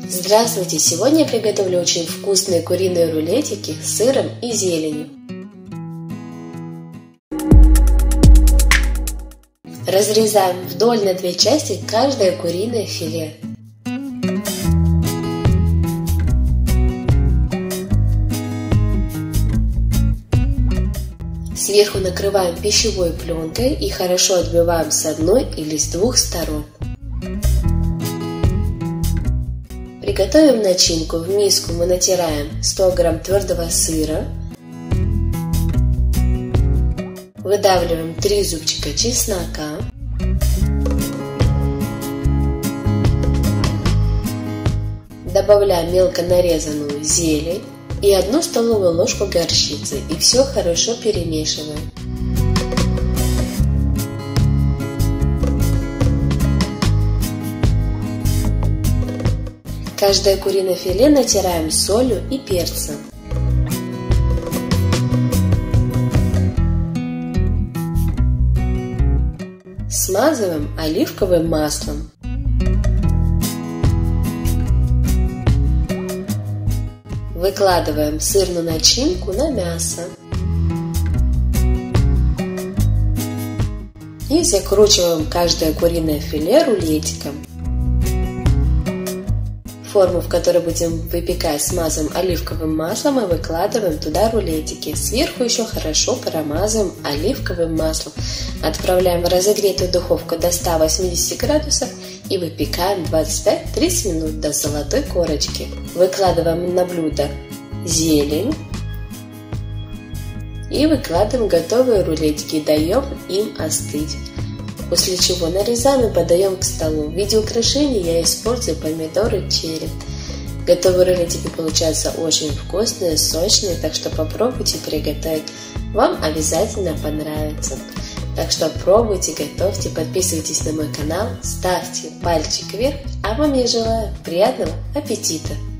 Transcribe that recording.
Здравствуйте! Сегодня я приготовлю очень вкусные куриные рулетики с сыром и зеленью. Разрезаем вдоль на две части каждое куриное филе. Сверху накрываем пищевой пленкой и хорошо отбиваем с одной или с двух сторон. Приготовим начинку. В миску мы натираем 100 грамм твердого сыра, выдавливаем 3 зубчика чеснока, добавляем мелко нарезанную зелень и 1 столовую ложку горчицы и все хорошо перемешиваем. Каждое куриное филе натираем солью и перцем. Смазываем оливковым маслом. Выкладываем сырную начинку на мясо. И закручиваем каждое куриное филе рулетиком. Форму, в которой будем выпекать, смазываем оливковым маслом и выкладываем туда рулетики. Сверху еще хорошо промазываем оливковым маслом. Отправляем в разогретую духовку до 180 градусов и выпекаем 25-30 минут до золотой корочки. Выкладываем на блюдо зелень и выкладываем готовые рулетики и даем им остыть. После чего нарезаем и подаем к столу. В виде украшений я использую помидоры черри. Готовые рулетики получаются очень вкусные, сочные, так что попробуйте приготовить. Вам обязательно понравится. Так что пробуйте, готовьте, подписывайтесь на мой канал, ставьте пальчик вверх, а вам я желаю приятного аппетита!